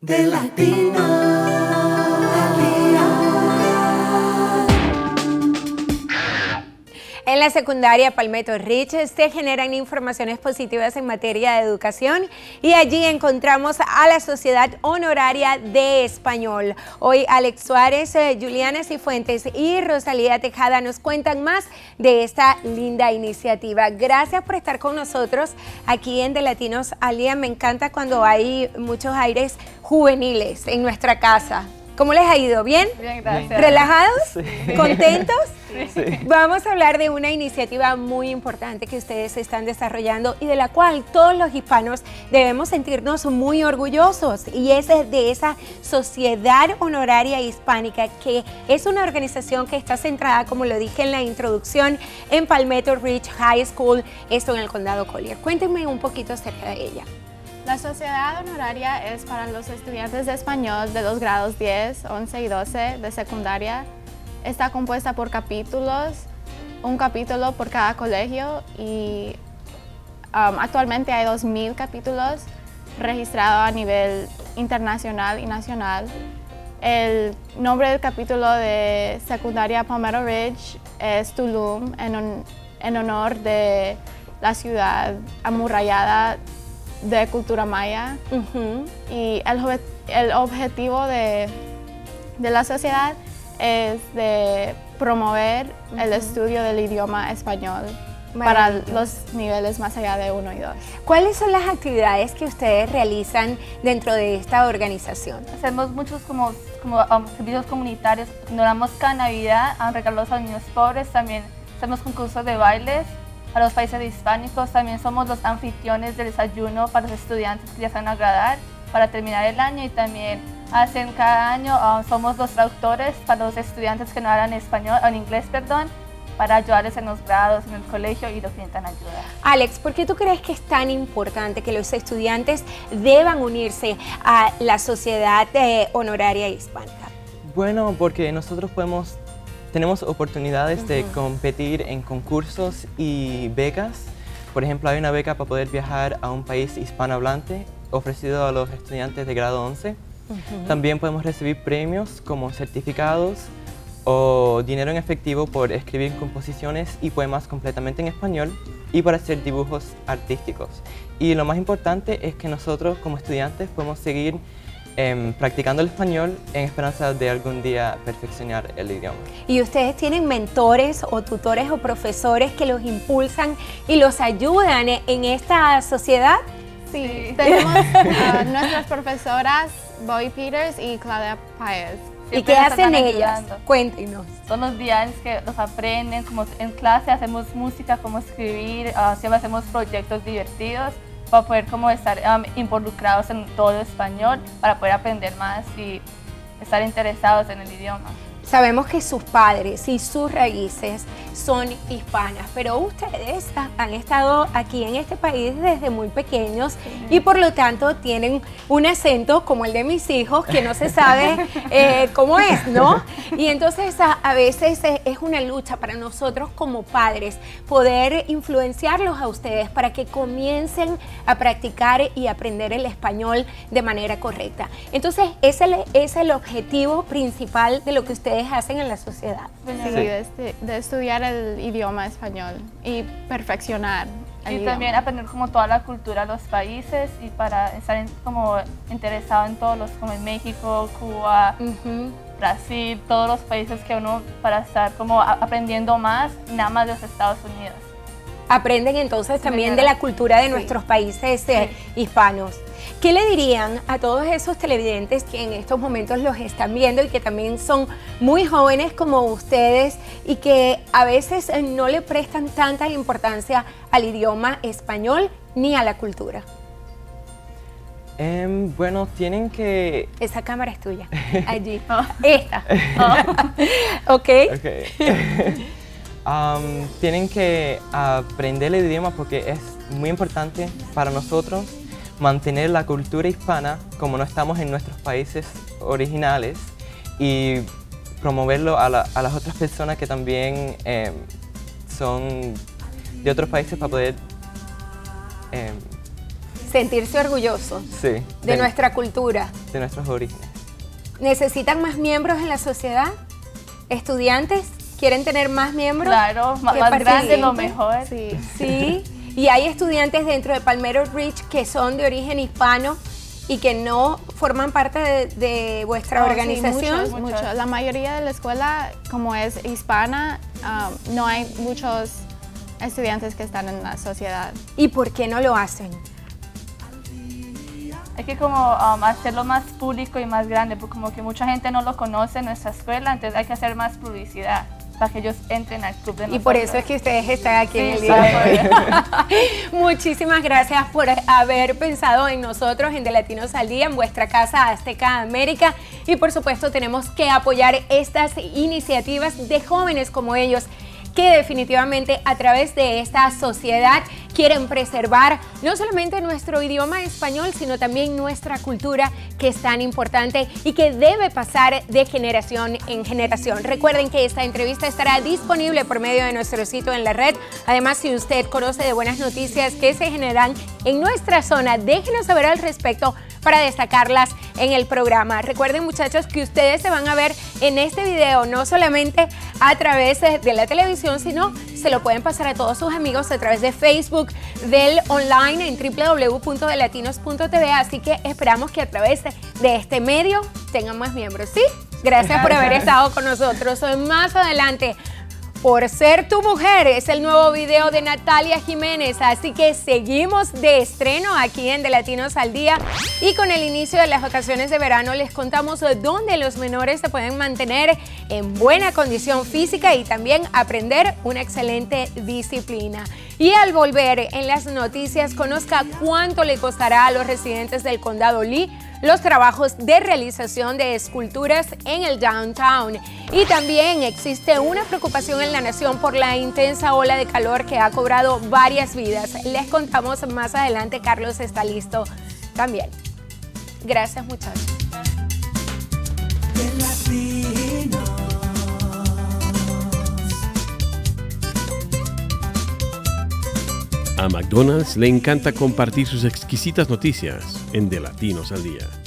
De Latino al Día. En la secundaria Palmetto Ridge se generan informaciones positivas en materia de educación y allí encontramos a la Sociedad Honoraria de Español. Hoy Alex Suárez, Juliana Cifuentes y Rosalía Tejada nos cuentan más de esta linda iniciativa. Gracias por estar con nosotros aquí en De Latinos al Día. Me encanta cuando hay muchos aires juveniles en nuestra casa. ¿Cómo les ha ido? ¿Bien? Bien, gracias. ¿Relajados? Sí. ¿Contentos? Sí. Vamos a hablar de una iniciativa muy importante que ustedes están desarrollando y de la cual todos los hispanos debemos sentirnos muy orgullosos, y es de esa Sociedad Honoraria Hispánica, que es una organización que está centrada, como lo dije en la introducción, en Palmetto Ridge High School, esto en el condado Collier. Cuéntenme un poquito acerca de ella. La Sociedad Honoraria es para los estudiantes de español de los grados 10, 11 y 12 de secundaria. Está compuesta por capítulos, un capítulo por cada colegio, y actualmente hay 2,000 capítulos registrados a nivel internacional y nacional. El nombre del capítulo de secundaria Palmetto Ridge es Tulum, en honor de la ciudad amurallada de cultura maya. Y el objetivo de la sociedad es de promover el estudio del idioma español para los niveles más allá de 1 y 2. ¿Cuáles son las actividades que ustedes realizan dentro de esta organización? Hacemos muchos como servicios comunitarios. Donamos cada Navidad a regalos a los niños pobres. También hacemos concursos de bailes a los países hispánicos. También somos los anfitriones del desayuno para los estudiantes que les van a agradar para terminar el año, y también hacen cada año, somos los traductores para los estudiantes que no hablan español, o en inglés, perdón, para ayudarles en los grados, en el colegio, y los que necesitan ayuda. Alex, ¿por qué tú crees que es tan importante que los estudiantes deban unirse a la Sociedad Honoraria Hispánica? Bueno, porque nosotros tenemos oportunidades de competir en concursos y becas. Por ejemplo, hay una beca para poder viajar a un país hispanohablante ofrecido a los estudiantes de grado 11. También podemos recibir premios como certificados o dinero en efectivo por escribir composiciones y poemas completamente en español y por hacer dibujos artísticos. Y lo más importante es que nosotros como estudiantes podemos seguir practicando el español en esperanza de algún día perfeccionar el idioma. ¿Y ustedes tienen mentores o tutores o profesores que los impulsan y los ayudan en esta sociedad? Sí, tenemos nuestras profesoras Boy Peters y Claudia Páez. ¿Y qué hacen ellas? Cuéntenos. Son los diarios que los aprenden, como en clase hacemos música, como escribir, siempre hacemos proyectos divertidos para poder estar involucrados en todo el español, para poder aprender más y estar interesados en el idioma. Sabemos que sus padres y sus raíces son hispanas, pero ustedes han estado aquí en este país desde muy pequeños y por lo tanto tienen un acento como el de mis hijos que no se sabe cómo es, ¿no? Y entonces a veces es una lucha para nosotros como padres poder influenciarlos a ustedes para que comiencen a practicar y aprender el español de manera correcta. Entonces ese es el objetivo principal de lo que ustedes hacen en la sociedad. Sí, de estudiar el idioma español y perfeccionar el idioma. También aprender como toda la cultura de los países, y para estar como interesado en todos los, como en México, Cuba, Brasil, todos los países que uno, para estar como aprendiendo más, nada más de los Estados Unidos. Aprenden entonces también de la cultura de nuestros países hispanos. ¿Qué le dirían a todos esos televidentes que en estos momentos los están viendo y que también son muy jóvenes como ustedes y que a veces no le prestan tanta importancia al idioma español ni a la cultura? Bueno, tienen que... Esa cámara es tuya, allí. Esta. Ok. Tienen que aprender el idioma porque es muy importante para nosotros mantener la cultura hispana como no estamos en nuestros países originales, y promoverlo a las otras personas que también son de otros países para poder sentirse orgullosos Sí. de nuestra cultura. De nuestros orígenes. ¿Necesitan más miembros en la sociedad? ¿Estudiantes quieren tener más miembros? Claro, que más grande participen? lo mejor. Sí. Sí, y hay estudiantes dentro de Palmetto Ridge que son de origen hispano y que no forman parte de vuestra Oh, sí, organización. muchos. La mayoría de la escuela, como es hispana, no hay muchos estudiantes que están en la sociedad. ¿Y por qué no lo hacen? Hay que como hacerlo más público y más grande, porque como que mucha gente no lo conoce en nuestra escuela, entonces hay que hacer más publicidad para que ellos entren al club de nosotros. Y por eso es que ustedes están aquí en el Sí, día de hoy. sí. Muchísimas gracias por haber pensado en nosotros, en De Latinos al Día, en vuestra casa Azteca América. Y por supuesto tenemos que apoyar estas iniciativas de jóvenes como ellos, que definitivamente a través de esta sociedad quieren preservar no solamente nuestro idioma español, sino también nuestra cultura, que es tan importante y que debe pasar de generación en generación. Recuerden que esta entrevista estará disponible por medio de nuestro sitio en la red. Además, si usted conoce de buenas noticias que se generan en nuestra zona, déjenos saber al respecto para destacarlas en el programa. Recuerden, muchachos, que ustedes se van a ver en este video no solamente a través de la televisión, sino se lo pueden pasar a todos sus amigos a través de Facebook, del online en www.delatinos.tv, así que esperamos que a través de este medio tengan más miembros, ¿sí? Gracias por haber estado con nosotros. Más adelante, Por Ser Tu Mujer es el nuevo video de Natalia Jiménez, así que seguimos de estreno aquí en De Latinos al Día, y con el inicio de las vacaciones de verano les contamos dónde los menores se pueden mantener en buena condición física y también aprender una excelente disciplina. Y al volver en las noticias, conozca cuánto le costará a los residentes del condado Lee los trabajos de realización de esculturas en el downtown. Y también existe una preocupación en la nación por la intensa ola de calor que ha cobrado varias vidas. Les contamos más adelante. Carlos está listo también. Gracias, muchachos. De Latinos. A McDonald's le encanta compartir sus exquisitas noticias en De Latinos al Día.